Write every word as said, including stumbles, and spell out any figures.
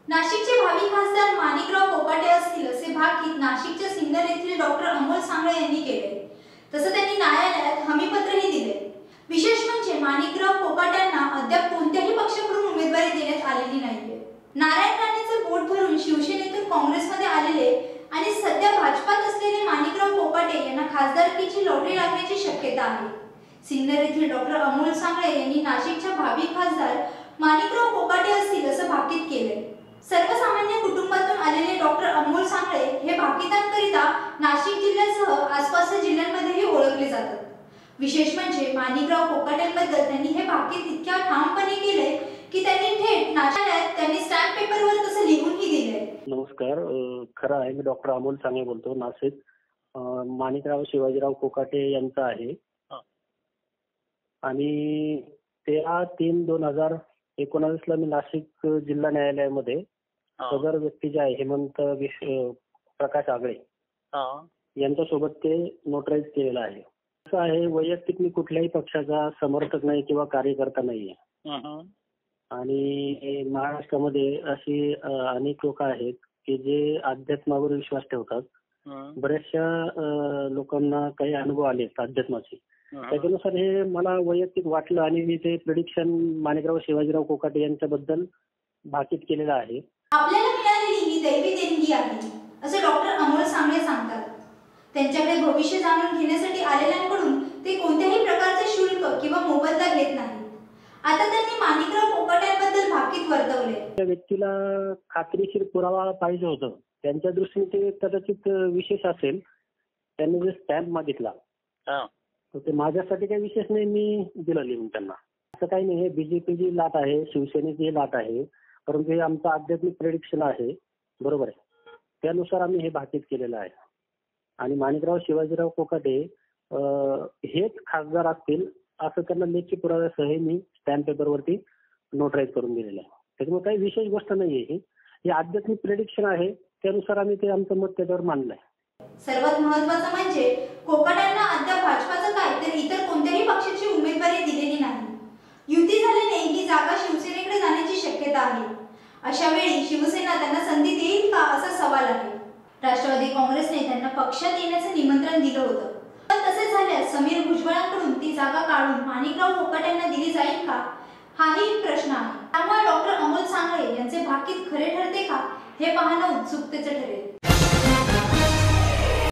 नाशिकचे भावी खासदार माणिकराव कोकाटे असतील असे भाकीत नाशिकच्या सिन्नर येथील डॉक्टर अमोल सांगळे यांनी केले। तसं त्यांनी न्यायालयात हमीपत्रही दिले। विशेष म्हणजे माणिकराव कोकाट्यांना अद्याप कोणत्याही पक्षाकडून उमेदवारी देण्यात आलेली नाहीये। नारायण राणेंचे पोट भरून शिवसेनेतून काँग्रेसमध्ये आलेले आणि सध्या भाजपात असलेले माणिकराव कोकाटे यांना खासदारकीची लॉटरी लागण्याची शक्यता आहे। सिन्नर येथील डॉक्टर अमोल सांगळे यांनी नाशिकच्या भावी खासदार माणिकराव कोकाटे असतील असं भाकीत केले। सर्वसामान्य कुटुंबातून आलेले डॉक्टर अमोल सांगळे हे भाकीतांकरिता नाशिक जिल्ह्यासह आसपासच्या जिल्ह्यांमध्येही ओळखले जातात। विशेष म्हणजे माणिकराव कोकाटेंबद्दल त्यांनी हे भाकीत इतक्या ठामपणे केले की त्यांनी थेट न्यायालयात त्यांनी स्टॅम्प पेपरवर तसं लिहूनही दिले। नमस्कार, खरं आहे, मी डॉक्टर अमोल सांगळे बोलतो। नाशिक माणिकराव शिवाजीराव कोकाटे यांचा आहे आणि तेरा तीन दोन हजार एकोणावीस ला मी नाशिक जिल्हा न्यायालयामध्ये सदर व्यक्ती जे आहे हेमंत प्रकाश आगळे यांच्यासोबत ते नोटराईज केलेलं आहे। असं आहे, वैयक्तिक मी कुठल्याही पक्षाचा समर्थक नाही किंवा कार्यकर्ता नाहीये आणि महाराष्ट्रामध्ये अशी अनेक लोक आहेत की जे अध्यात्मावर विश्वास ठेवतात। बऱ्याचशा लोकांना काही अनुभव आलेत अध्यात्माचे, त्याच्यानुसार हे मला वैयक्तिक वाटलं आणि मी ते प्रेडिक्शन माणिकराव शिवाजीराव कोकाटे यांच्याबद्दल भाकीत केलेलं आहे। आपल्याला मिळालेली ही दैवी देणगी आहे असे डॉक्टर अमोल सांगळे सांगतात। त्यांच्याकडे भविष्य जाणून घेण्यासाठी आलेल्यांकडून ते कोणत्याही प्रकारचे शुल्क किंवा मोबदला घेत नाहीत। आता त्यांनी माणिकराव कोकाट्यांबद्दल भाकीत वर्तवले। त्या व्यक्तीला खात्रीशीर पुरावा पाहिजे होतं, त्यांच्या दृष्टीने ते कदाचित विशेष असेल। त्यांनी जे स्टॅम्प मागितला ते माझ्यासाठी काही विशेष नाही, मी दिलं लिहून त्यांना। असं काही नाही, हे बीजेपीची लाट आहे, शिवसेनेची लाट आहे, परंतु हे आमचं आध्यात्मिक प्रेडिक्शन आहे, बरोबर आहे, त्यानुसार आम्ही हे भाकीत केलेलं आहे। आणि माणिकराव शिवाजीराव कोकाटे हेच खासदार असतील असं त्यांना लेखी पुराव्यासह मी स्टॅम्प पेपरवरती नोटराईज करून दिलेलं आहे। त्याच्यामुळे काही विशेष गोष्ट नाहीये, ही हे आध्यात्मिक प्रेडिक्शन आहे, त्यानुसार आम्ही ते आमचं मत त्याच्यावर मांडलंय। सर्वात महत्त्वाचं म्हणजे कोकाट्यांना अद्याप भाजपाचं काय तर इतर कोणत्याही पक्षाची उमेदवारी दिलेली नाही। युती झाल्याने ही जागा शिवसेनेकडे जाण्याची शक्यता आहे। अशा वेळी शिवसेना त्यांना संधी देईल का असा सवाल आहे। राष्ट्रवादी काँग्रेसने त्यांना पक्षात येण्याचं निमंत्रण दिलं होतं, पण तसे झाल्यास समीर भुजबळांकडून ती जागा काढून माणिकराव कोकाट्यांना दिली जाईल का हाही प्रश्न आहे। त्यामुळे डॉक्टर अमोल सांगळे यांचे भाकीत खरे ठरते का हे पाहणं उत्सुकतेचं ठरेल।